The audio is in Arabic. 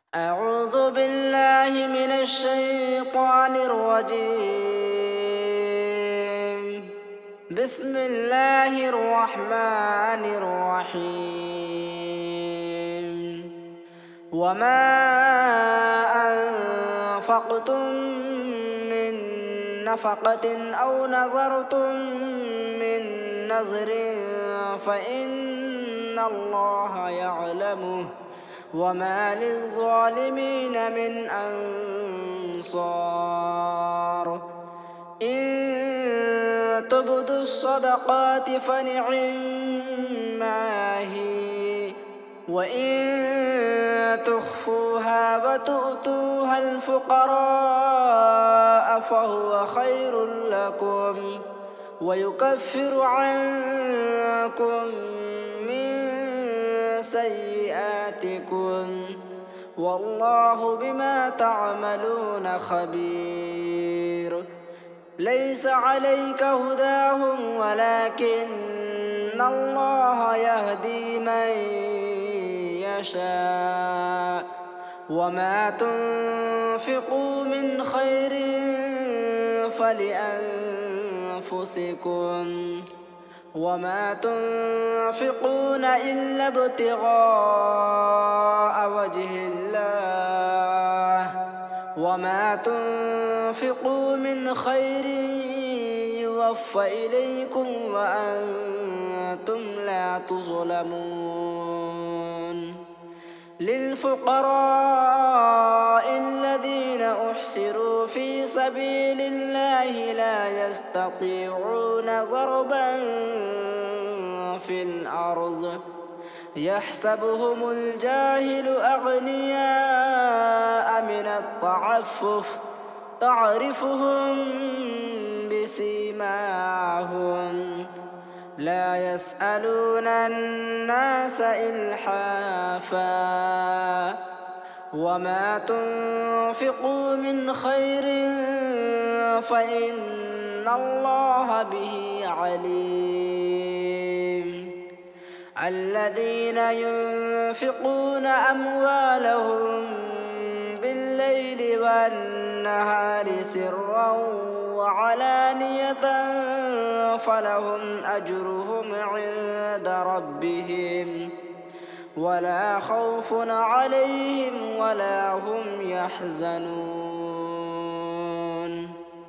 أعوذ بالله من الشيطان الرجيم. بسم الله الرحمن الرحيم. وما أنفقتم من نفقة أو نذرتم من نذر فإن الله يعلمه وما للظالمين من أنصار. إن تبدوا الصدقات فنعما هي، وإن تخفوها وتؤتوها الفقراء فهو خير لكم ويكفر عنكم من سيئاتكم والله بما تعملون خبير. ليس عليك هداهم ولكن الله يهدي من يشاء. وما تنفقوا من خير فلأنفسكم وما تنفقون إلا ابتغاء وجه الله وما تنفقوا من خير يوفى إليكم وأنتم لا تظلمون. للفقراء الذين أحصروا في سبيل الله لا يستطيعون ضربا في الأرض يحسبهم الجاهل أغنياء من التعفف تعرفهم بسيماهم لا يسألون الناس إلحافا. وما تنفقوا من خير فإن الله به عليم. الذين ينفقون أموالهم بالليل والنهار سرا وعلانية فلهم أجرهم عند ربهم ولا خوف عليهم ولا هم يحزنون.